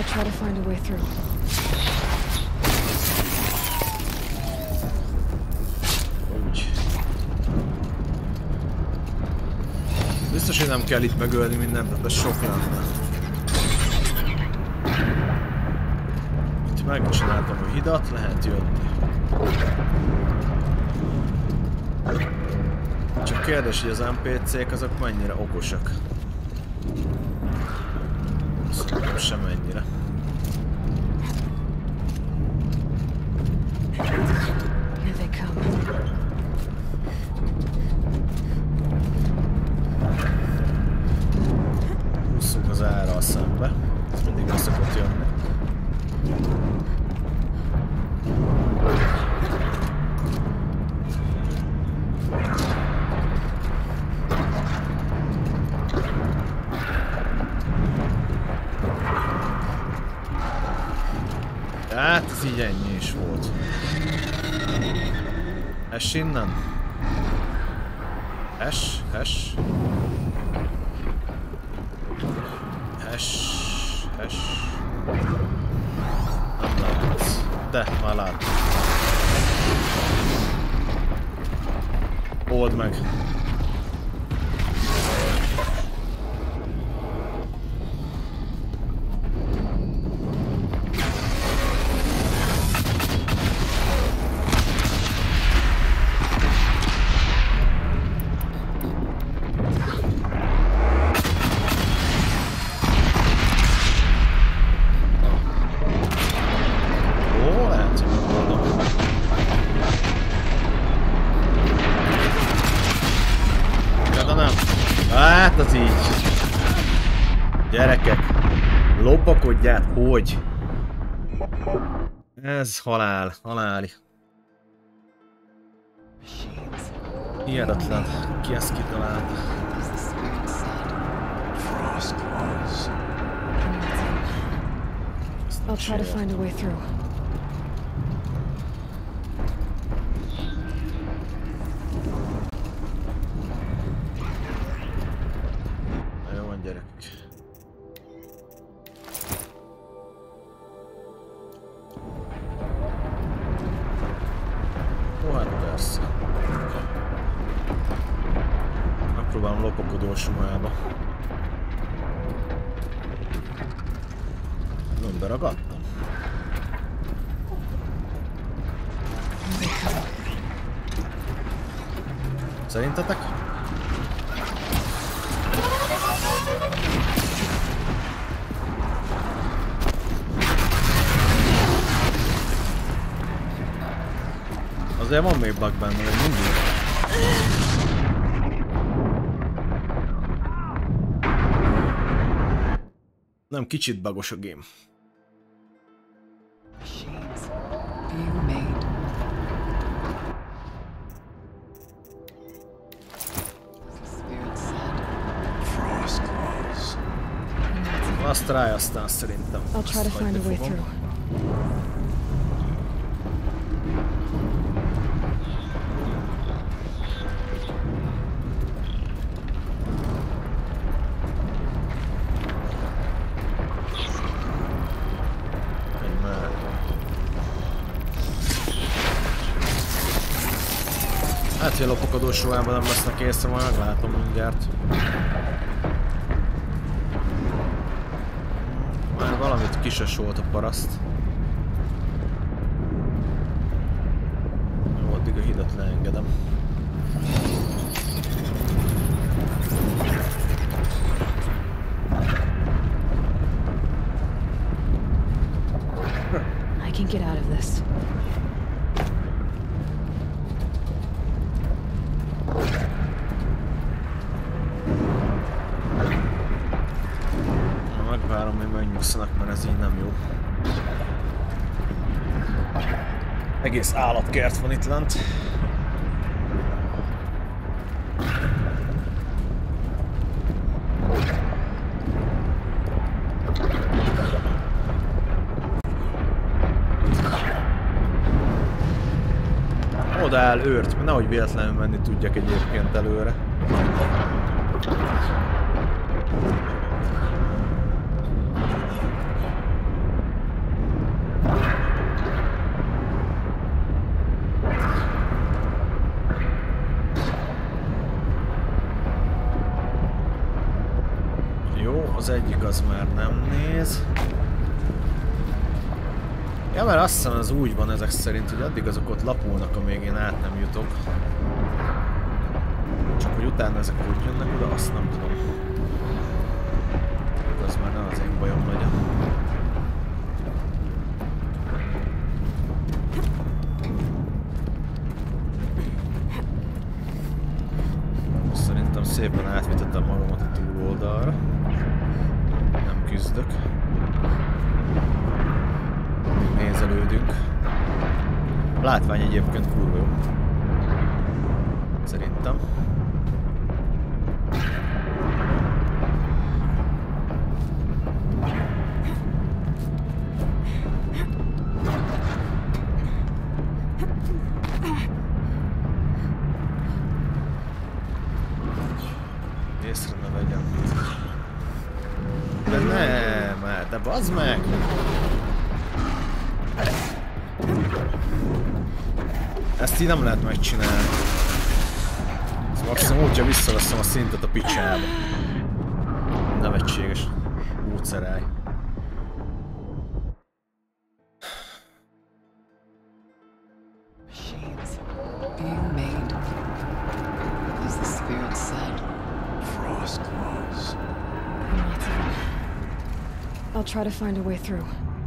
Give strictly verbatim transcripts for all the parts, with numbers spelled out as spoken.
I'll try to find a way through. Úgy. Biztos, hogy nem kell itt megölni mindent, ez sok lenne. Itt megcsináltam a hidat, lehet jönni. Csak kérdés, hogy az en pé cék azok mennyire okosak. Szerintem sem ennyire. Húzzunk az árral szembe. Ez mindig le szokott jönni. Hát ez így ennyi is volt. Es innen. Es, es. Es, es. Nem látsz. De, már látsz. Old meg. Gyerekek, lopakodját, hogy? Ez halál, haláli. Hihetetlen, ki ezt kitalált. I'll try to find a way through. Jó van, gyerekek. Ó, hát persze. Megpróbálom lopakodó sumába. Nem beragadtam. Szerintetek? Azért van még bug benne, hogy mindig. Nem, kicsit bugos a game. Azt ráj, aztán szerintem. I'll try to find a way through. Hát, hogy a lopakodós ruhában nem lesznek észre, majd meglátom mindjárt. Már valamit kises volt a paraszt. Jó, addig a hidat leengedem. I can get out of this. Megvárom, még megnyugszanak, mert ez így nem jó. Egész állatkert van itt lent. Oda áll őrt, mert nehogy véletlenül menni tudjak egyébként előre. Jó, az egyik az már nem néz. Ja, mert azt hiszem az úgy van ezek szerint, hogy addig azok ott lapulnak, amíg én át nem jutok. Csak hogy utána ezek úgy jönnek oda, azt nem tudom. Az már nem az én bajom legyen. Szerintem szépen átvitettem magamat a túloldalra. Nem küzdök. Nézelődünk. A látvány egyébként kurva jó. Szerintem. Észre ne vegyem. De nem, de bazd meg! Ezt így nem lehet megcsinálni. Ez maximum úgyja visszaveszem a szintet a picsába. Nevetséges módszeráj. Machines being made, as the spirit said. Frost laws. I'll try to find a way through.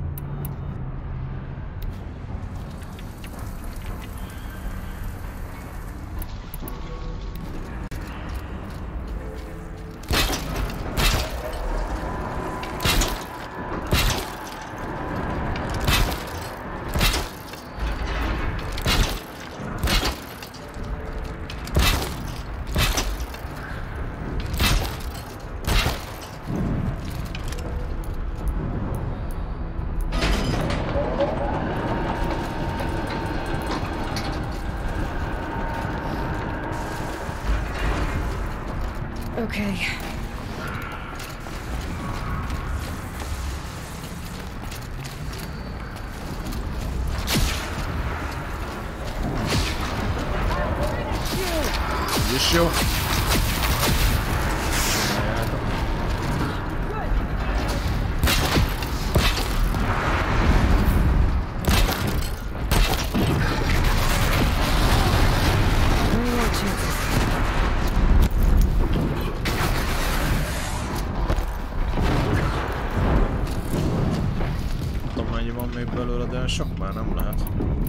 Okay. Is jó? Sok már nem lehet.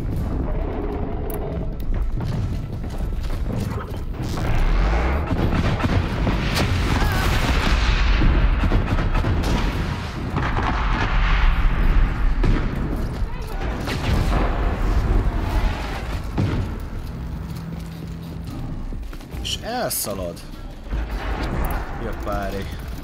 És elszalad. Japári.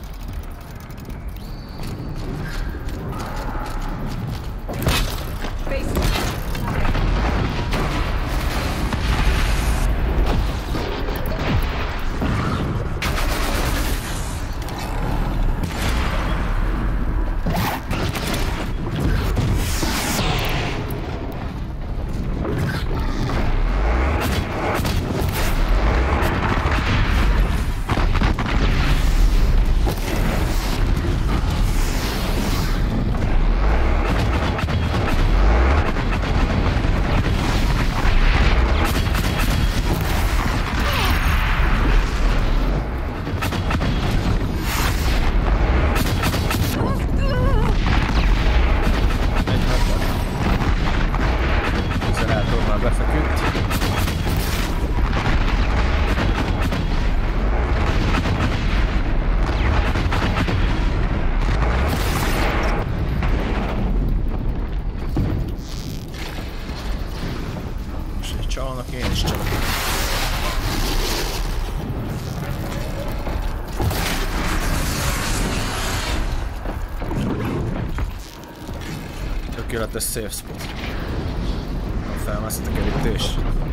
Csalnak, én is csalok. Tökéletes safe spot. Nem felmászott a kerítés.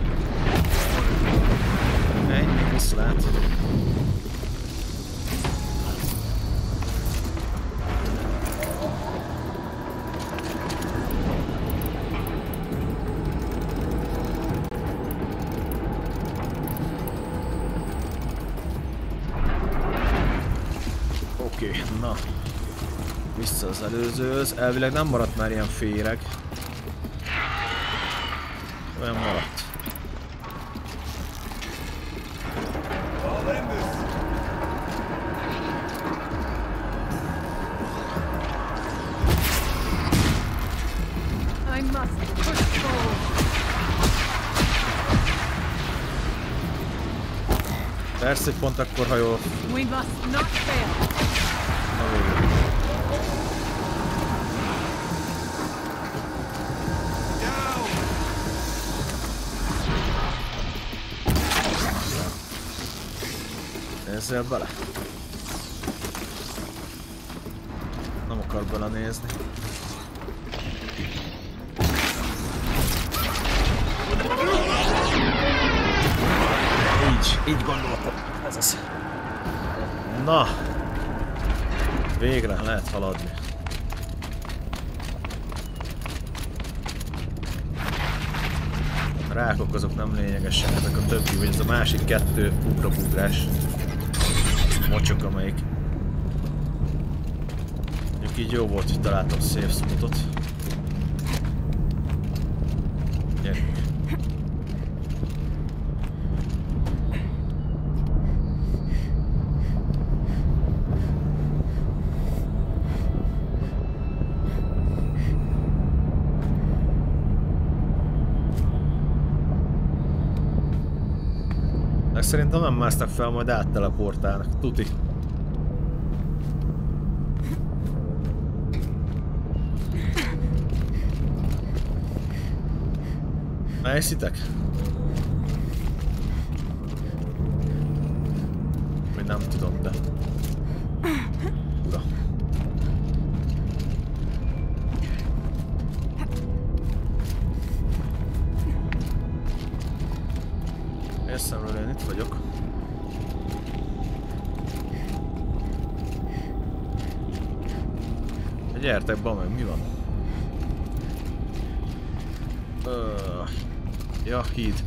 Ennyi, viszlát. Oké, na. Vissza az előzőhöz. Elvileg nem maradt már ilyen féreg. Olyan maradt. I must push forward. Persze, hogy pont akkor hajol. We must not fail. Na végül. Nézzél bele. Nem akar belenézni. Így, így gondoltam. Ez az. Na. Végre lehet haladni. A rákok azok nem lényegesek, ezek a többi, vagy ez a másik kettő ugrabugrás. Mocsok, amelyik. Mondjuk így jó volt, hogy találtam safe spotot. Gyerünk. Szerintem nem másznak fel, majd átteleportálnak. Tuti. Elhiszitek? Még nem tudom, de... Ura. Érszemről én itt vagyok. Gyertek be meg, mi van? Uh, ja, híd.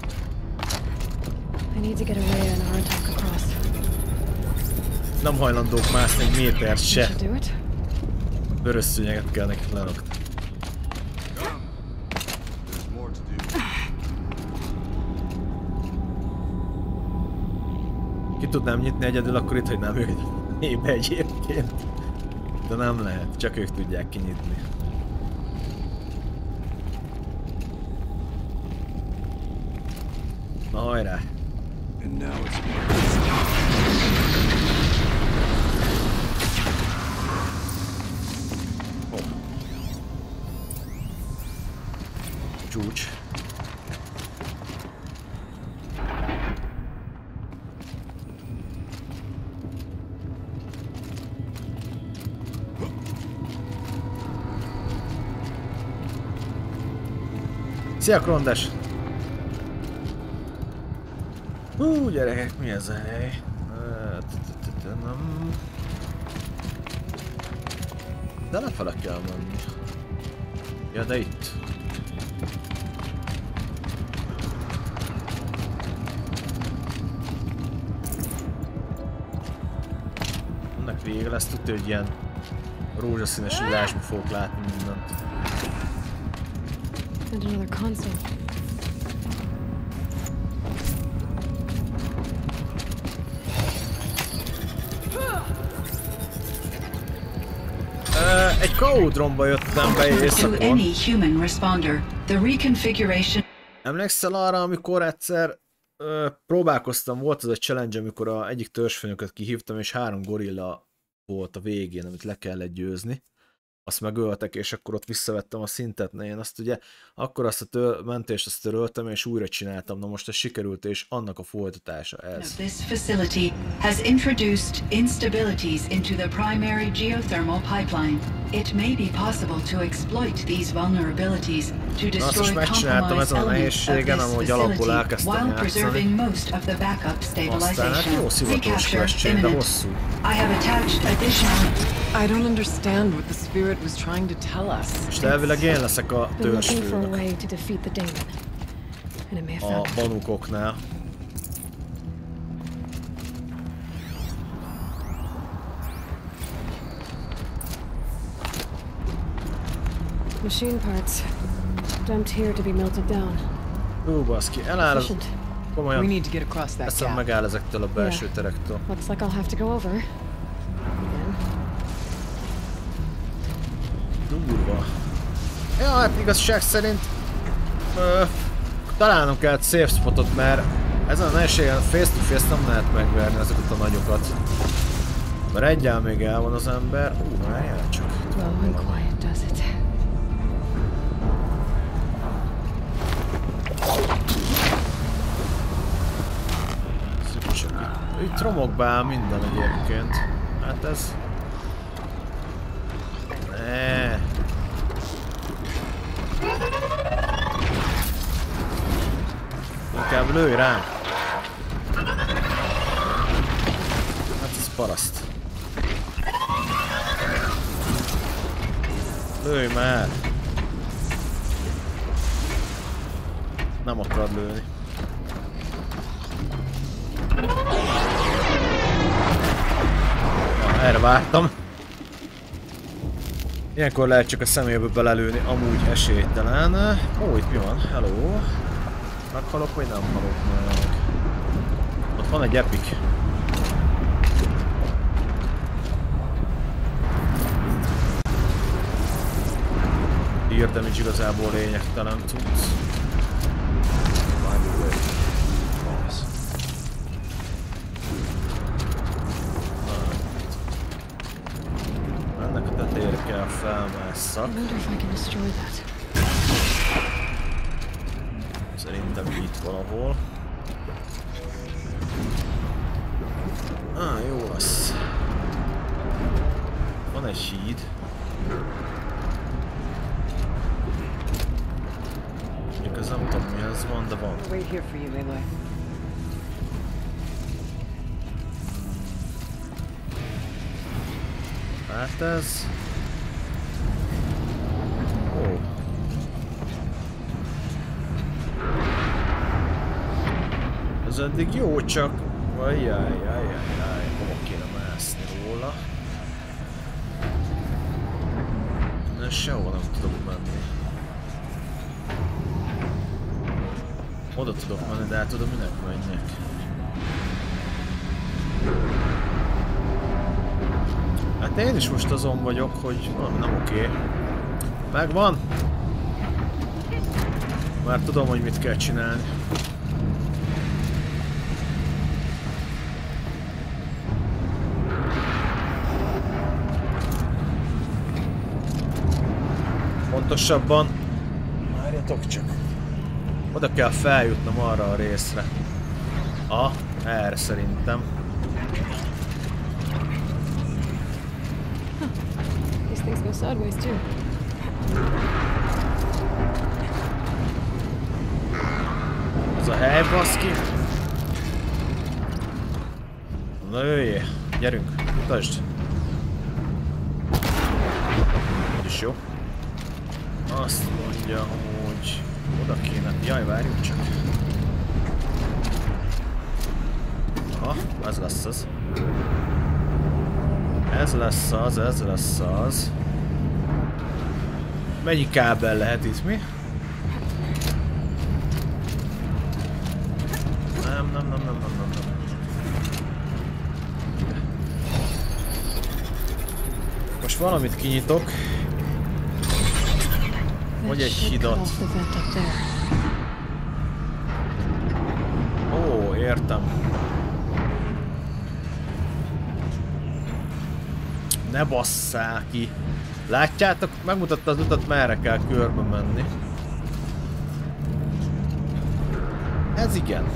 I need to get away and hardtalk across. Nem hajlandók mászni egy métert se. Should do it. Vörös szőnyeget kell nekik lenokni. Ki tudnám nyitni egyedül, akkor itt hagynám őket ébe egyébként. De nem lehet, csak ők tudják kinyitni. Na hajrá! Oh. Csúcs. Szia, Krondes! Hú, gyerekek, mi ez a hely? Nem... De lefele kell menni. Ja, de itt. Ennek vége lesz, tudja, hogy ilyen rózsaszínes illásba fogok látni mindent. And another console. Uh, egy kaudromba jöttem be éjszakon. Emlékszel arra, amikor egyszer uh, próbálkoztam, volt az a challenge, amikor a egyik törzsfőnököt kihívtam, és három gorilla volt a végén, amit le kellett győzni. Azt megöltek, és akkor ott visszavettem a szintet, ne én azt ugye, akkor azt a tör mentést azt töröltem, és újra csináltam, na most ez sikerült, és annak a folytatása ez. This facility has introduced instabilities into the primary geothermal pipeline. It may be possible to exploit these vulnerabilities to destroy compromised elements of this facility while preserving most of the backup stabilization. Recapture imminent. I have attached additional... I don't understand what the spirit was trying to tell us. És elvileg én leszek a törzsfőnök a banukoknál. Machine parts. Dumped here to be melted down. Ú, baszki, eláll az... Efficient. We Komolyan, need to get across that eszem gap. megáll ezektől a belső Yeah. terektől. Looks like I'll have to go over. Again. Durva. Ja, hát igazság szerint ö, találnom kell safe spotot, mert ezen a nehézségen face to face nem lehet megverni ezeket a nagyokat. Mert egyel még el van az ember. Ú, várjál csak. Low and quiet does it. Csak itt, itt romok be minden egyébként. Hát ez... Ne. Inkább lőj rám. Hát ez paraszt. Lőj már! Nem akarod lőni. Ja, erre vártam. Ilyenkor lehet csak a szemébe belelőni, amúgy esélytelen. Ó, itt mi van? Hello. Meghalok vagy nem halok meg? Ott van egy epic. Ear damage igazából lényegtelen tudsz. Ennek a tetejére kell felmásszak. I wonder if I can destroy that. Szerintem itt valahol. Ah, jó lesz. Van egy híd. Mondjuk ez nem tudom mihez van, de van. I'll wait here for you, Aloy. Hát ez... Ó. Ez eddig jó, csak... Ajjajjajjajjaj, hova kéne mászni róla? De sehova nem tudok menni. Oda tudok menni, de hát oda minek menjek? Hát én is most azon vagyok, hogy valami nem oké. Megvan! Már tudom, hogy mit kell csinálni. Pontosabban... Várjatok csak. Oda kell feljutnom arra a részre. Ah, erre szerintem. These things go sideways too. Ez a hely, baszki. Na jöjjé, gyerünk, mutasd. Úgyis jó. Azt mondja, hogy oda kéne... Jaj, várjunk csak. Aha, ez lesz az. Ez lesz az, ez lesz az. Mennyi kábel lehet itt, mi? Nem, nem, nem, nem, nem, nem, nem. Most valamit kinyitok. Vagy egy hidat. Ó, értem. Ne basszál ki. Látjátok? Megmutatta az utat, merre kell körbe menni. Ez igen.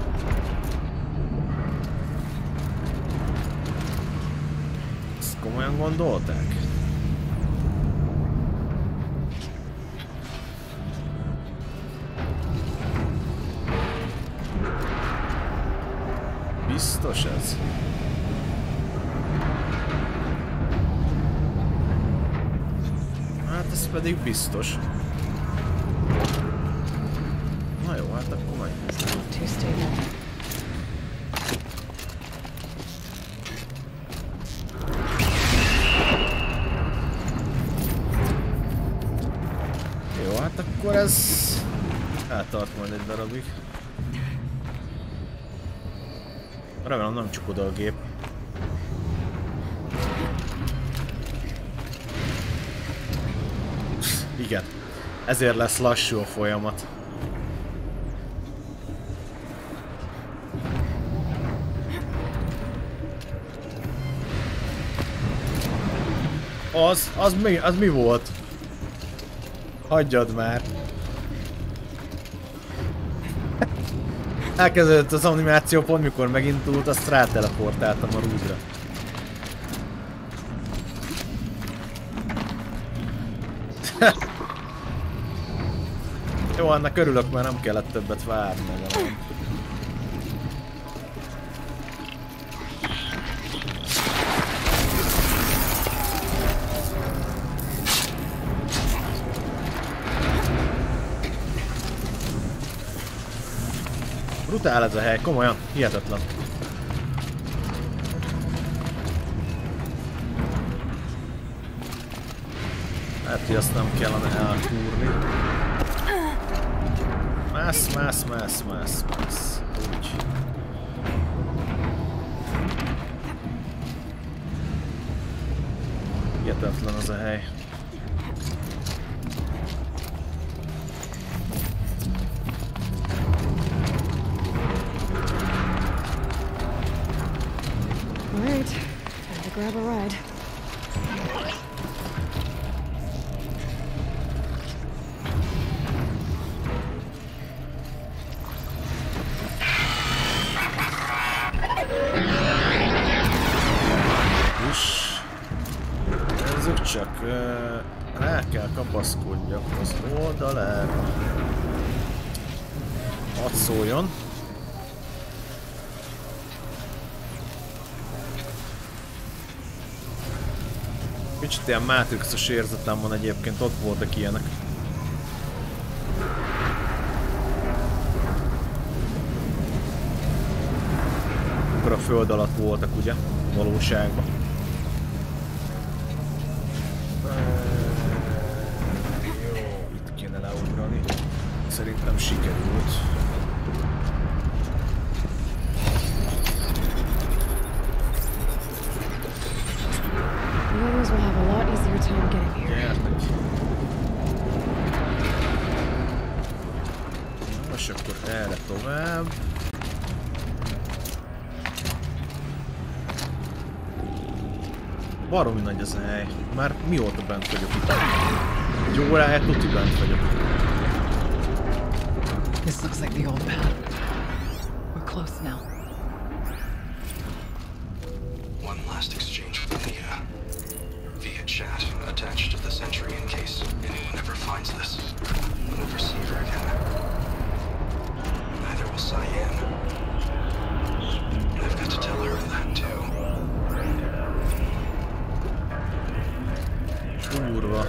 Ezt komolyan gondolták? Biztos ez? Hát ez pedig biztos. Na jó, hát akkor majd. Too stable. akkor ez eltart majd egy darabig. Remélem nem csak oda a gép. Igen, ezért lesz lassú a folyamat. Az, az mi, az mi volt? Hagyjad már. Elkezdődött az animáció pont mikor megindult, azt ráteleportáltam a rúdra. Jó, annak örülök, mert nem kellett többet várni legalább. Brutál ez a hely, komolyan, hihetetlen. Hát, hogy azt nem kellene elkúrni. Mász, mász, mász, mász, mász. Úgy. Hihetetlen az a hely. Alright, time to grab a ride. Csak uh, rá kell kapaszkodjak az oldalára. Hadd szóljon. Kicsit ilyen Matrixos érzetem van egyébként, ott voltak ilyenek. Akkor a föld alatt voltak ugye, valóságban. Szerintem sikerült. The others will have a lot easier time getting here. Gyertek. Most akkor erre tovább. Baromi nagy az a hely. Már mióta bent vagyok itt? Egy óráját tuti bent vagyok. This looks like the old path. We're close now. One last exchange with Mia. Via chat, attached to the Sentry in case anyone ever finds this. I'll never see her again. Neither will Cyan. I've got to tell her that too. Kurva.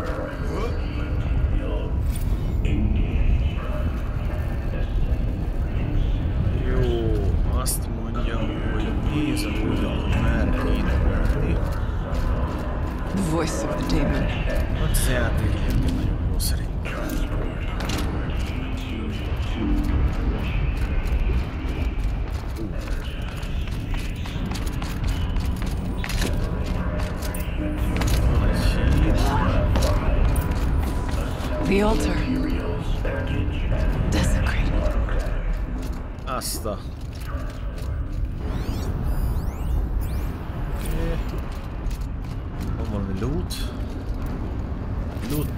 Azt mondja, hogy nézem, hogy merre itt menni. The voice of the demon. Hát ez a játék egyébként nagyon jó szerintem. Van egy híd. The altar. Desecrated. Azt a... Van valami loot. Loot.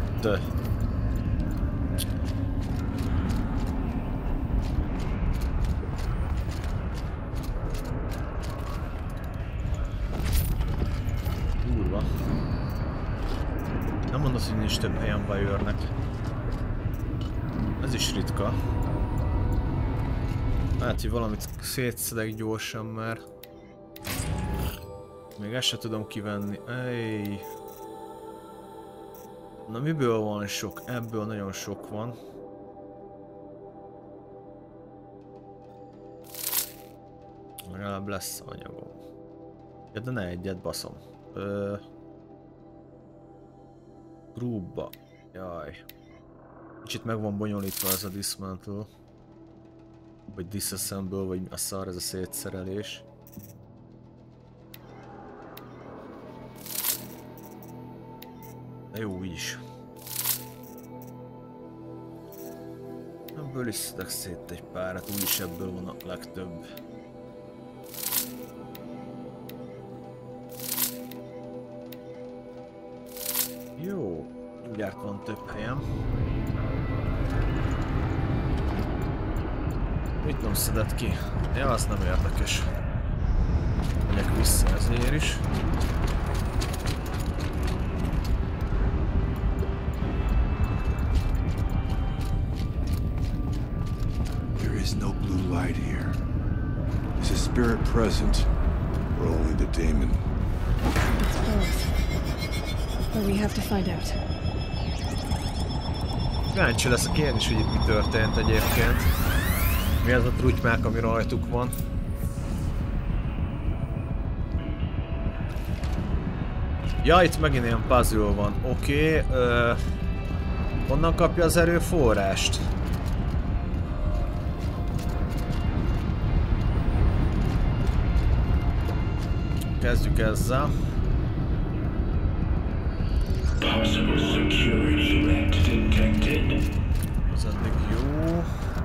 Durva. Nem mondod, hogy nincs több helyen bajörnek. Ez is ritka. Hát, hogy valamit szétszedek gyorsan már. Még ezt se tudom kivenni. Ej. Na miből van sok? Ebből nagyon sok van. Legalább lesz anyagom. Ja, de ne egyet baszom. Ö... Grúbba. Jaj. kicsit meg van bonyolítva ez a dismantle. Vagy disassemble, vagy a szar, ez a szétszerelés. De jó is. Ebből is szedek szét egy párat, úgyis ebből van a legtöbb. Jó, mindjárt van több helyem. Mit nem szedett ki? Ja, az nem érdekes. Megyek vissza ezért is. There is no blue light here. Is a spirit present, or only the daemon? It's both. But we have to find out. Kíváncsi leszek én is, hogy itt mi történt egyébként. Mi az a trutymák, ami rajtuk van. Ja, itt megint ilyen puzzle van. Oké, okay, honnan kapja az erőforrást? Kezdjük ezzel. Possible security threat detected. Ez eddig jó.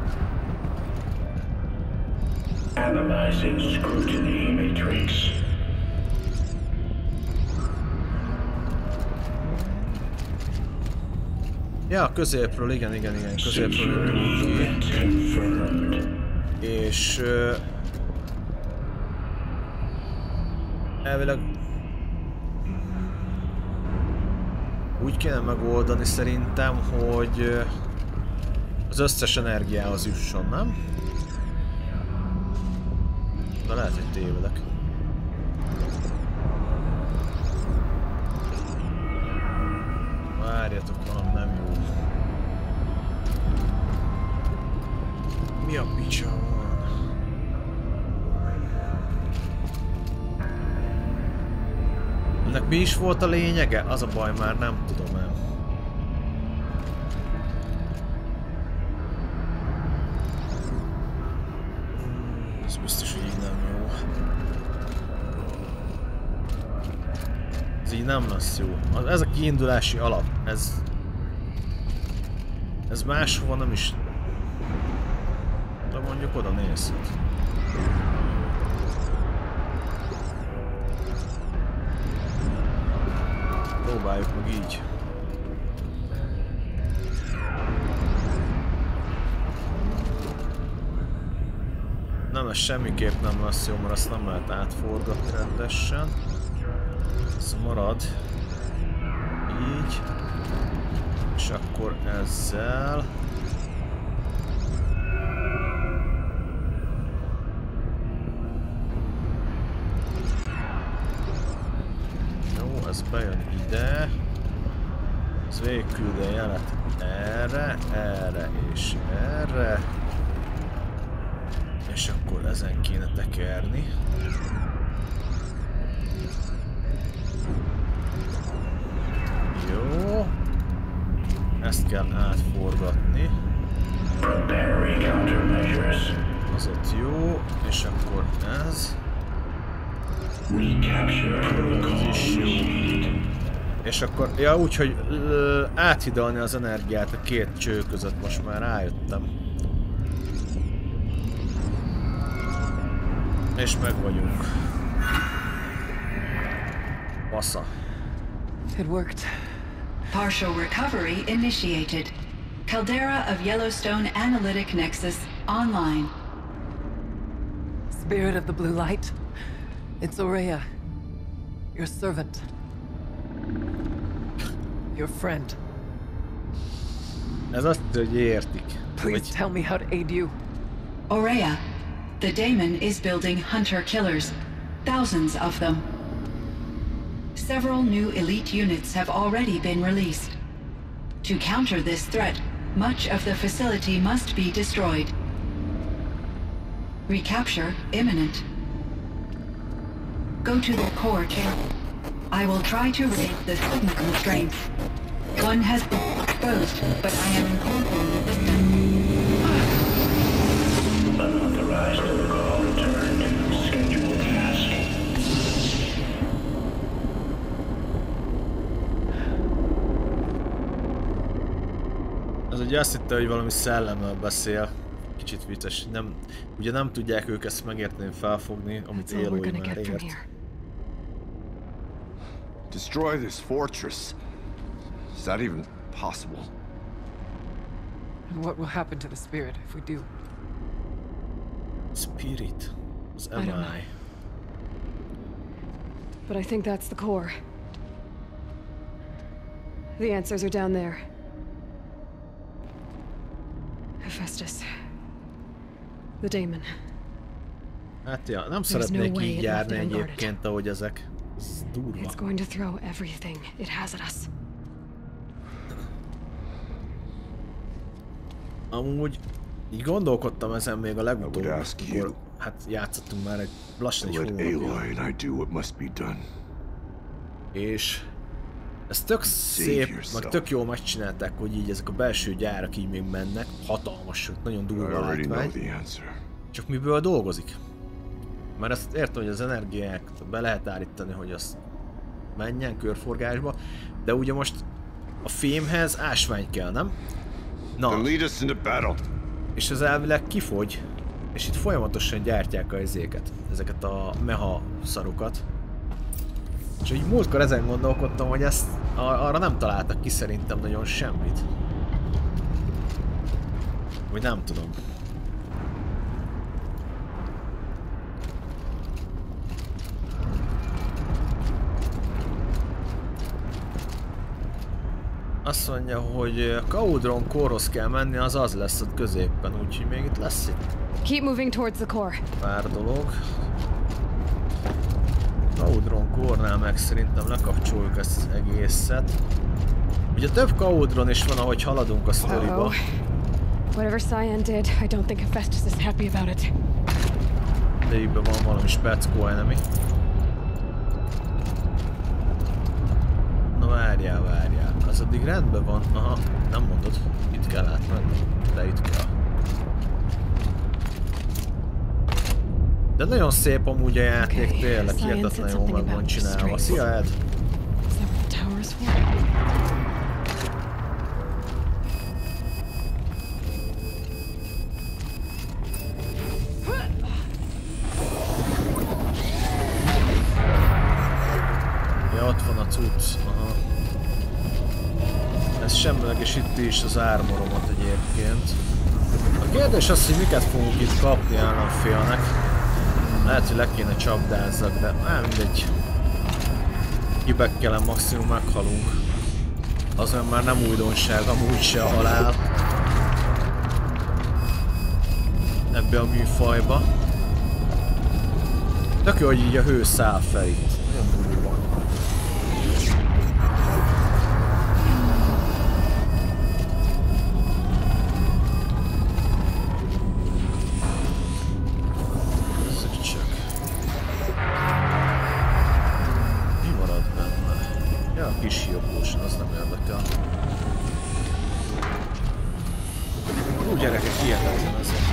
Analyzing scrutiny matrix. Ja, középről, igen, igen, igen, középről jöttünk ki. És... Uh, elvileg... úgy kéne megoldani szerintem, hogy uh, az összes energiához jusson, nem? De lehet, hogy tévedek. Várjatok, valami nem jó. Mi a picsa van? Ennek mi is volt a lényege? Az a baj, már nem tudom el. Ez biztos, hogy így nem jó. Ez így nem lesz jó. Ez a kiindulási alap. Ez... Ez máshova nem is... De mondjuk oda nézhet. Próbáljuk meg így. Nem, ez semmiképp nem lesz jó, mert azt nem lehet átforgatni rendesen. Ez marad. Így. És akkor ezzel. Jó, ez bejön ide. Ez végigküld a jelet erre, erre és erre. És akkor ezen kéne tekerni. Jó. Ezt kell átforgatni. Az ott jó. És akkor ez. Ez is jó. És akkor, ja úgy, hogy áthidalni az energiát a két cső között, most már rájöttem. És meg vagyunk. Passza. It worked. Partial recovery initiated. Caldera of Yellowstone Analytic Nexus online. Spirit of the blue light. It's Aurea. Your servant. Your friend. Ez azt, hogy értik. Please tell me how to aid you. Aurea, the daemon is building hunter-killers. Thousands of them. Several new elite units have already been released. To counter this threat, much of the facility must be destroyed. Recapture imminent. Go to the core chamber. I will try to raise the signal strength. One has been... exposed, but I am incorporating. Unauthorized protocol returned. Scheduled task. Az ugye azt hitte, hogy valami szellemmel beszél. Kicsit vicces. Nem, ugye nem tudják ők ezt megérteni, felfogni, amit Aloy már ért. Destroy this fortress. Is that even possible? And what will happen to the spirit if we do? Spirit. Az I don't know. em i. But I think that's the core. The answers are down there. Hephaestus. The daemon. Hát ja, nem There's szeretnék no way így it járni left unguarded. egyébként, ahogy ezek. Ez durva. It's going to throw everything it has at us. Amúgy így gondolkodtam ezen még a legutóbb, I would ask you amikor hát játszottunk már egy lassan egy Let hónapja. Aloy and I do what must be done. És ez tök szép, meg tök jól megcsinálták, hogy így ezek a belső gyárak így még mennek. Hatalmas, nagyon I durva already know látvány. the answer. Csak miből dolgozik? Mert ezt értem, hogy az energiát be lehet állítani, hogy az menjen körforgásba, de ugye most a fémhez ásvány kell, nem? Na, Then lead us into battle. és ez elvileg kifogy, és itt folyamatosan gyártják a izéket, ezeket a meha szarokat. És így múltkor ezen gondolkodtam, hogy ezt ar arra nem találtak ki szerintem nagyon semmit. Vagy nem tudom. Azt mondja, hogy a Cauldron Core-hoz kell menni, az az lesz ott középen, úgyhogy még itt lesz itt Keep moving towards the core. pár dolog. Cauldron Core-nál meg szerintem lekapcsoljuk ezt az egészet. Ugye több Cauldron is van, ahogy haladunk a sztoriba. Uh-oh. Whatever Cyan did, I don't think Hephaestus is happy about it. De így van valami speckó enemy. Na várjál, várjál. Az addig rendben van. Aha, nem mondod. Itt kell átmenni. De itt kell. De nagyon szép amúgy a játék, Okay, tényleg Cyan hihetetlen said jól something meg van about csinálva. restraints. Szia, Ed! Is that what the tower is for? Ja, ott van a cucc. Aha. Ez semlegesíti is az ármoromat egyébként. A kérdés az, hogy miket fogunk itt kapni államfélnek. Lehet, hogy le kéne csapdázzak, de á, mindegy. Kibekkelem, maximum meghalunk. Az már nem újdonság, amúgy se a halál. Ebbe a műfajba. Tök jó, hogy így a hő száll fel itt. Nagyon durva. Kis jobbósan, az nem érdekel. Ú, gyerekek, hihetetlen ez.